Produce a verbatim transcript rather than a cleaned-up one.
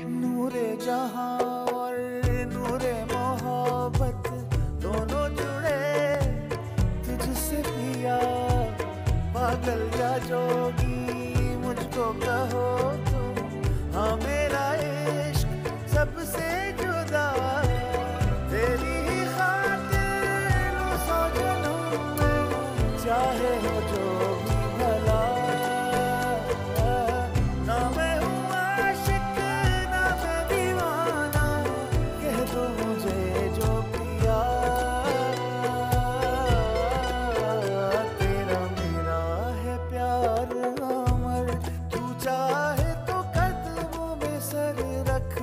नूरे जहां और नूरे मोहब्बत दोनों जुड़े तुझसे पिया। पागल या जोगी मुझको कहो तुम, हाँ मेरा इश्क सबसे जुदा। तेरी ही खातिर लो सौ जन्म में, चाहे हो जो भी भला। ना मैं हूँ आशिक ना मैं दीवाना, कह दो मुझे जो पिया। तेरा मेरा है प्यार अमर, तू चाहे तो कदमों में सर रख